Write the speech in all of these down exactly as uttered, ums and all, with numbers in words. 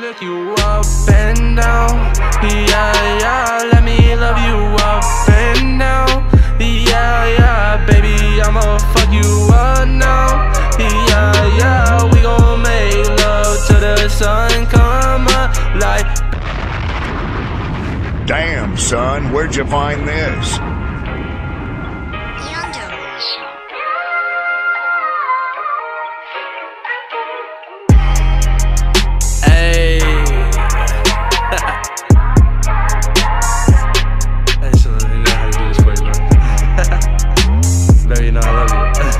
lick you up and down. Yeah, yeah, let me love you up and down. Yeah, yeah, baby, I'ma fuck you up now. Yeah, yeah, we gon' make love till the sun come up like. Damn, son, where'd you find this? Hey. Hey, so let me know how to do this for you, bro. Baby, you know I love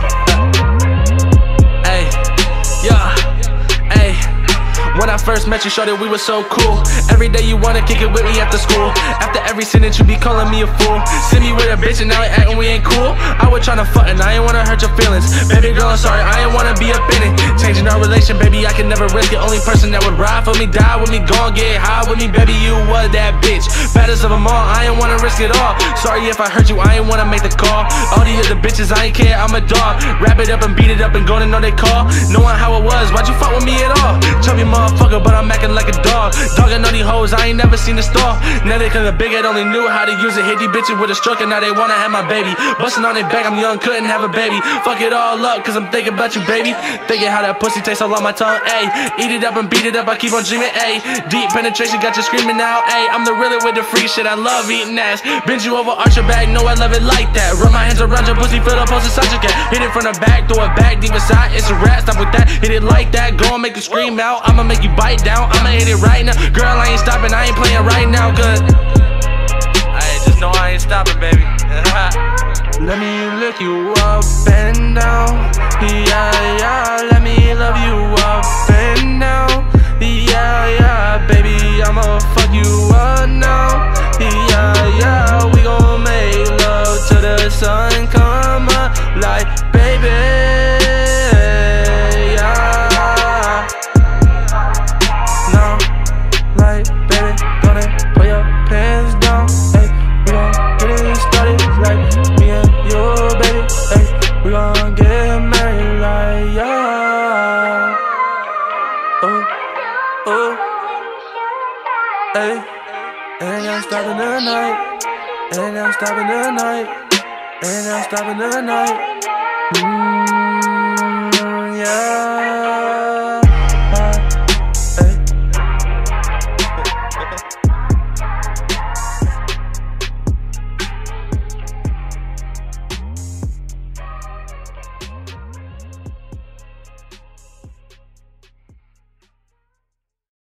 you. Hey, yeah, hey. When I first met you, shorty, we were so cool. Every day you wanna kick it with me after school. After every sentence, you be calling me a fool. Send me with a bitch and now you acting we ain't cool. I was tryna fuck and I ain't wanna hurt your feelings. Baby girl, I'm sorry, I ain't wanna be up in it. Changing our relation, baby, I can never risk it. Only person that would ride for me, die with me, gon' get high with me, baby, you was that bitch. Baddest of them all, I ain't wanna risk it all. Sorry if I hurt you, I ain't wanna make the call. All the other bitches, I ain't care, I'm a dog. Wrap it up and beat it up and gonna know they call. Knowing how it was, why'd you fuck with me at all? Chubby motherfucker, but I'm acting like a dog. Dogging all these hoes, I ain't never seen a star. Now they cause the big head only knew how to use it. Hit these bitches with a stroke and now they wanna have my baby. Bustin' on their back, I'm young, couldn't have a baby. Fuck it all up, cause I'm thinking about you, baby. Thinking how that pussy tastes all on my tongue, ayy. Eat it up and beat it up, I keep on dreaming, ayy. Deep penetration got you screaming out, ayy. I'm the realer with the freak shit, I love eating ass. Bend you over, arch your back, know I love it like that. Run my hands around your pussy, feel up, post such a cat. Hit it from the back, throw it back, deep inside, it's a rat, stop with that. Hit it like that, go and make it scream out. I'ma make you bite down, I'ma hit it right now. Girl, I ain't stopping, I ain't playing right now, cause I just know I ain't stopping, baby. Let me lick you up and down. Yeah, yeah, let me love you up and down. Yeah, yeah, baby, I'ma fuck you up now. Yeah, yeah, we gon' make love till the sun come up like, baby, yeah. Now, like, baby, gonna put your pants down. Hey, we gon' get it started like me and you, baby. Hey, we gon' get married like, yeah. Oh, oh, hey. And I'm stopping the night. And I'm stopping the night. And I'm stopping the night. Mm.